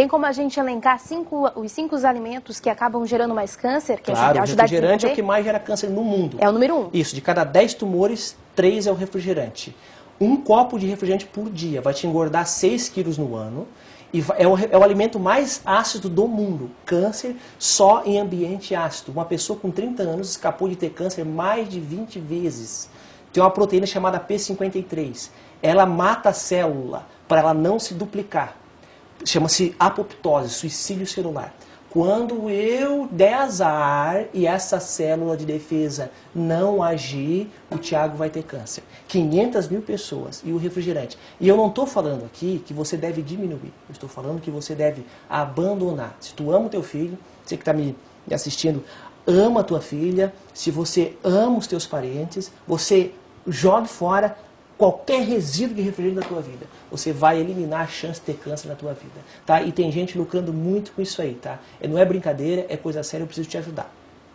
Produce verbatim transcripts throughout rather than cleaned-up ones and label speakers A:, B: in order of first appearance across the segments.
A: Tem como a gente elencar cinco, os cinco alimentos que acabam gerando mais câncer? Que
B: Claro,
A: ajuda,
B: o refrigerante
A: a
B: é o que mais gera câncer no mundo.
A: É o número um.
B: Isso, de cada dez tumores, três é o refrigerante. Um copo de refrigerante por dia vai te engordar seis quilos no ano. E é o, é o alimento mais ácido do mundo. Câncer só em ambiente ácido. Uma pessoa com trinta anos escapou de ter câncer mais de vinte vezes. Tem uma proteína chamada P cinquenta e três. Ela mata a célula para ela não se duplicar. Chama-se apoptose, suicídio celular. Quando eu der azar e essa célula de defesa não agir, o Thiago vai ter câncer. quinhentas mil pessoas e o refrigerante. E eu não estou falando aqui que você deve diminuir. Eu estou falando que você deve abandonar. Se tu ama o teu filho, você que está me assistindo, ama a tua filha. Se você ama os teus parentes, você jogue fora qualquer resíduo de refrigerante da tua vida. Você vai eliminar a chance de ter câncer na tua vida. Tá? E tem gente lucrando muito com isso aí. Tá? Não é brincadeira, é coisa séria, eu preciso te ajudar.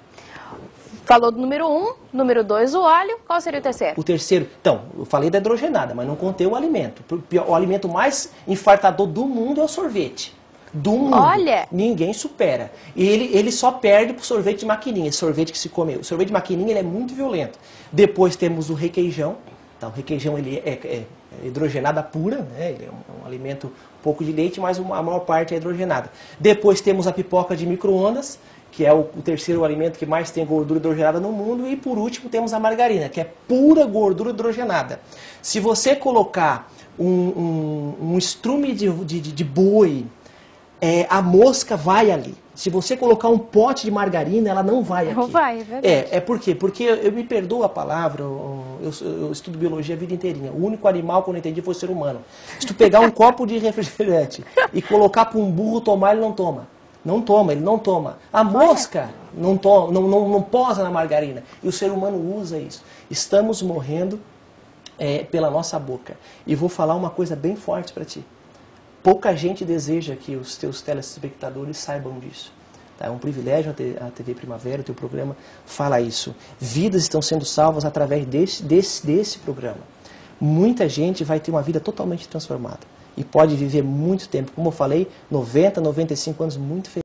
A: Falou do número um, número dois, o óleo. Qual seria o terceiro?
B: O terceiro, então, eu falei da hidrogenada, mas não contei o alimento. O alimento mais infartador do mundo é o sorvete. Do mundo.
A: Olha!
B: Ninguém supera. E ele, ele só perde pro sorvete de maquininha, esse sorvete que se comeu. O sorvete de maquininha ele é muito violento. Depois temos o requeijão. Então, o requeijão ele é, é, é hidrogenada pura, né? Ele é um, um alimento um pouco de leite, mas uma, a maior parte é hidrogenada. Depois temos a pipoca de micro-ondas, que é o, o terceiro alimento que mais tem gordura hidrogenada no mundo. E por último temos a margarina, que é pura gordura hidrogenada. Se você colocar um, um, um estrume de, de, de boi, é, a mosca vai ali. Se você colocar um pote de margarina, ela não vai aqui.
A: Não vai, é verdade.
B: É, é por quê? Porque eu, eu me perdoo a palavra, eu, eu, eu estudo biologia a vida inteirinha. O único animal que eu não entendi foi o ser humano. Se tu pegar um copo de refrigerante e colocar para um burro tomar, ele não toma. Não toma, ele não toma. A mosca não, to, não, não, não posa na margarina. E o ser humano usa isso. Estamos morrendo é, pela nossa boca. E vou falar uma coisa bem forte para ti. Pouca gente deseja que os teus telespectadores saibam disso. É um privilégio a T V Primavera, o teu programa fala isso. Vidas estão sendo salvas através desse, desse, desse programa. Muita gente vai ter uma vida totalmente transformada. E pode viver muito tempo. Como eu falei, noventa, noventa e cinco anos muito feliz.